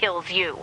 kills you.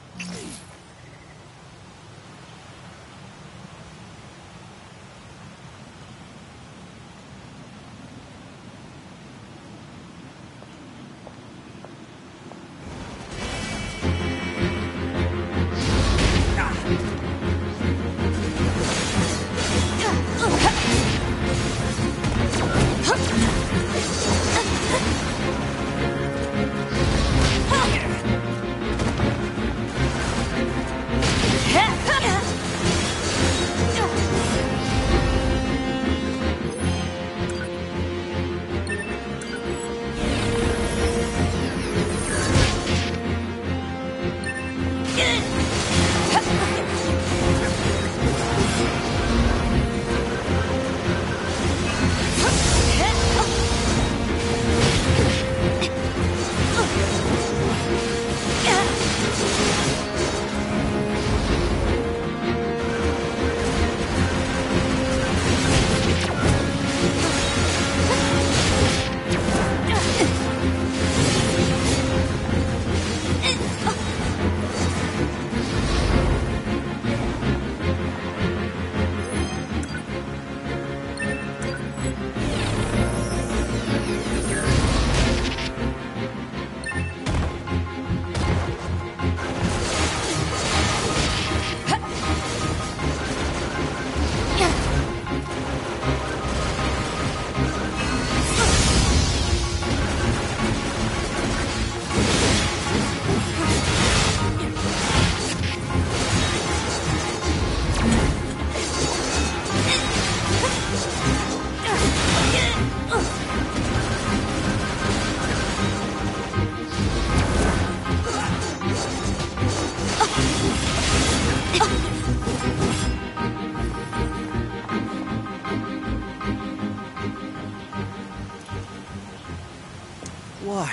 Why?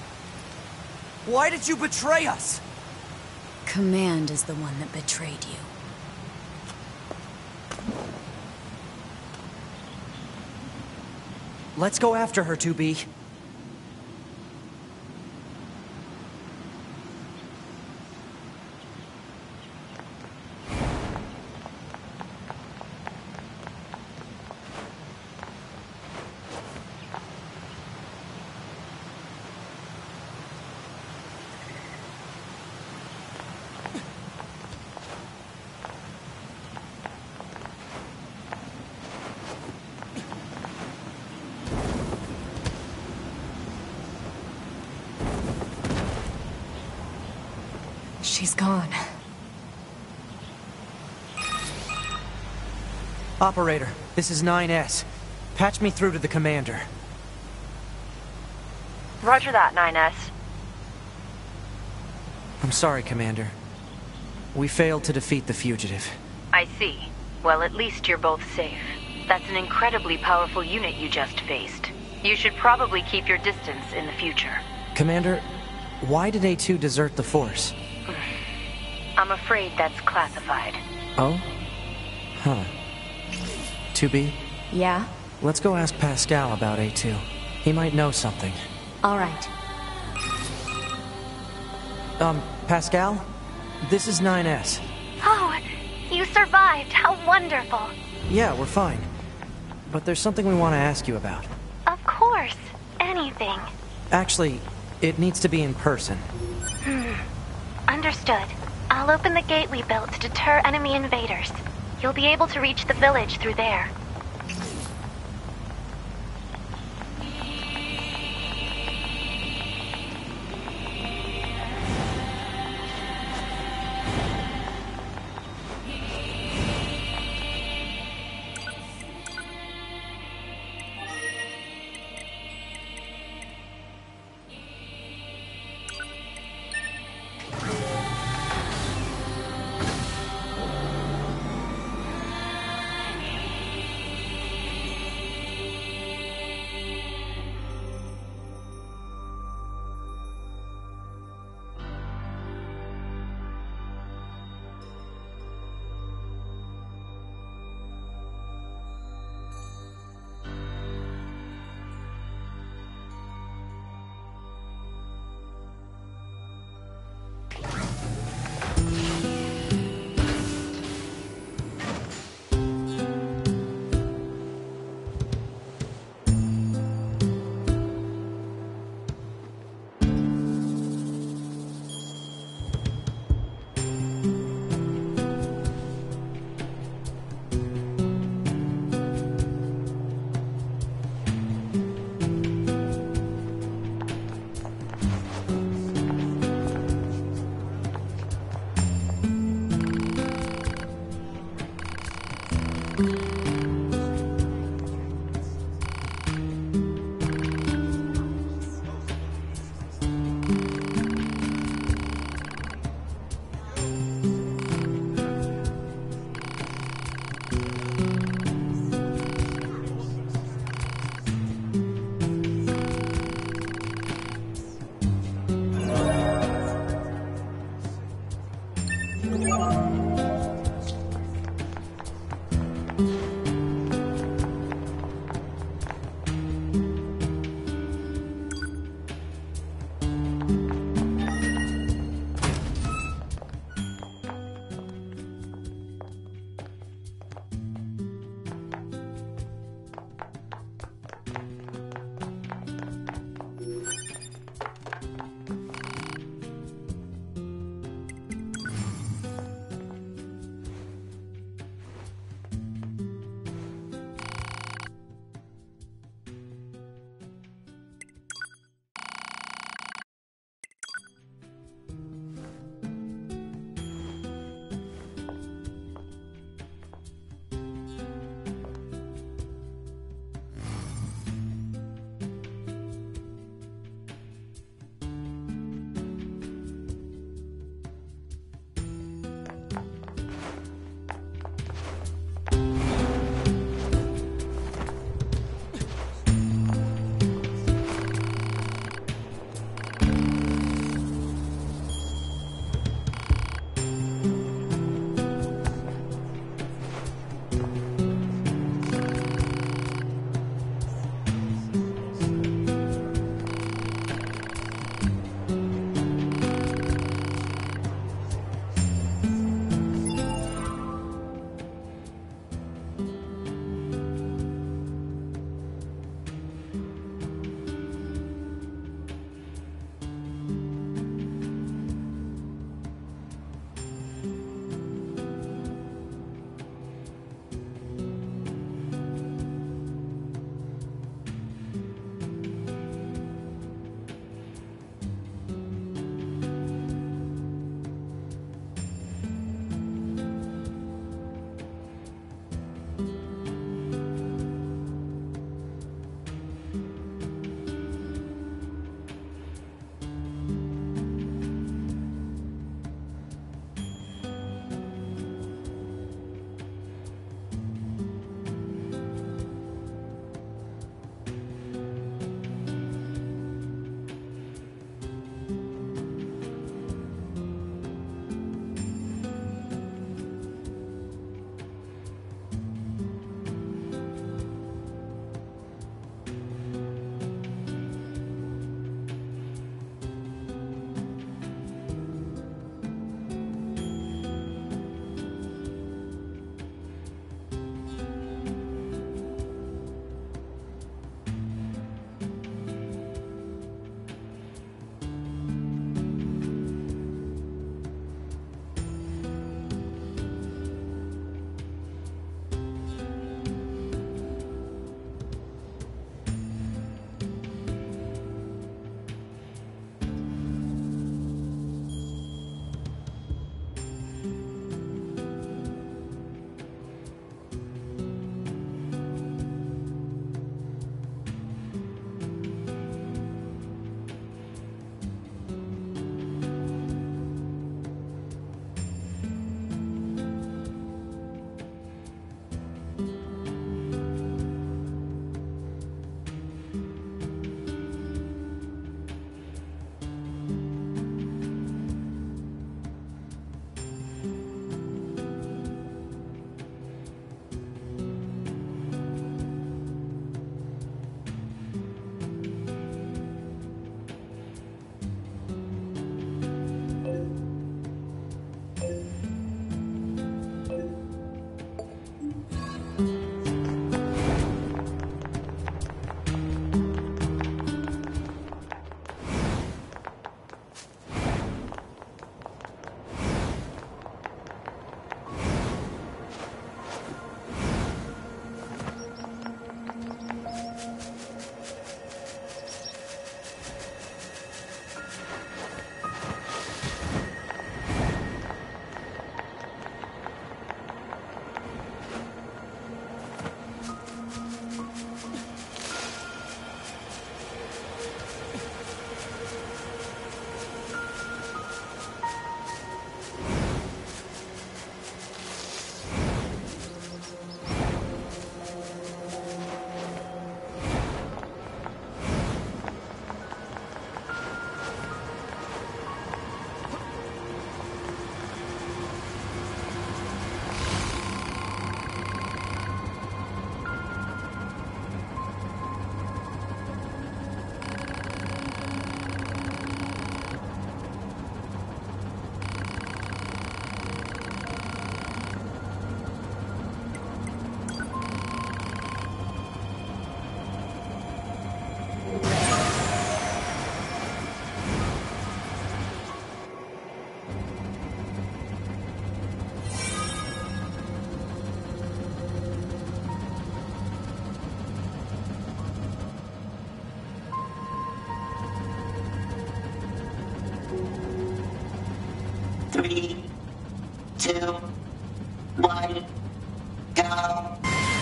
Why did you betray us? Command is the one that betrayed you. Let's go after her, 2B. She's gone. Operator, this is 9S. Patch me through to the commander. Roger that, 9S. I'm sorry, Commander. We failed to defeat the fugitive. I see. Well, at least you're both safe. That's an incredibly powerful unit you just faced. You should probably keep your distance in the future. Commander, why did A2 desert the Force? I'm afraid that's classified. Oh? Huh. 2B, Yeah? let's go ask Pascal about A2. He might know something. All right. Pascal? This is 9S. Oh, you survived. How wonderful. Yeah, we're fine. But there's something we want to ask you about. Of course. Anything. Actually, it needs to be in person. Understood. I'll open the gate we built to deter enemy invaders. You'll be able to reach the village through there. 3, 2, 1, go.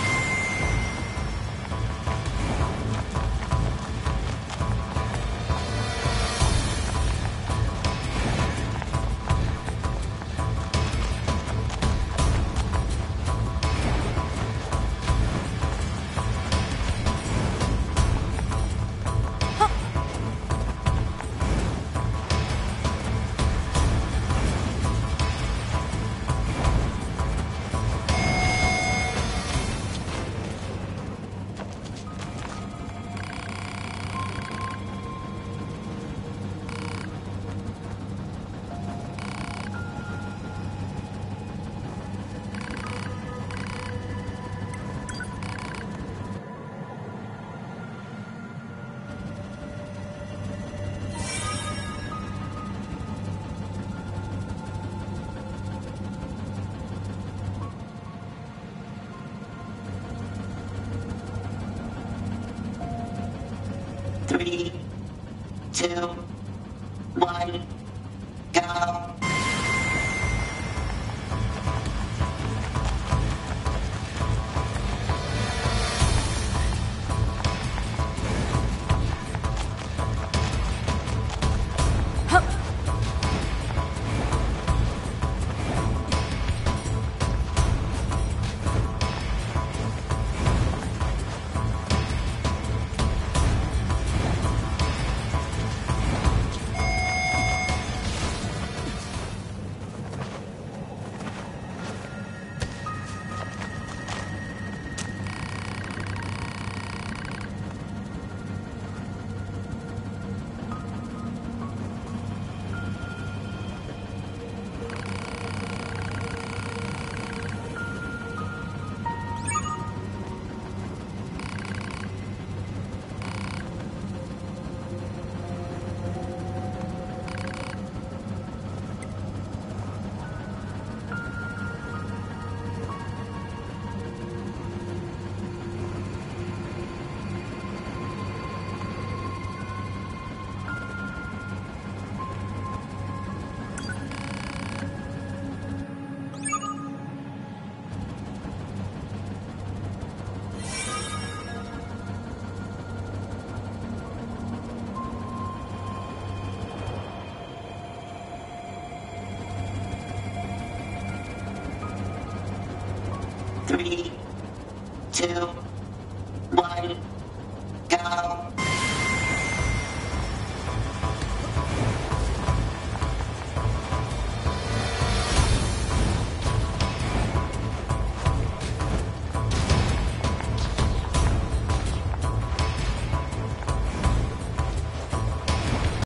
Three, 2, 1, go. Three, 2,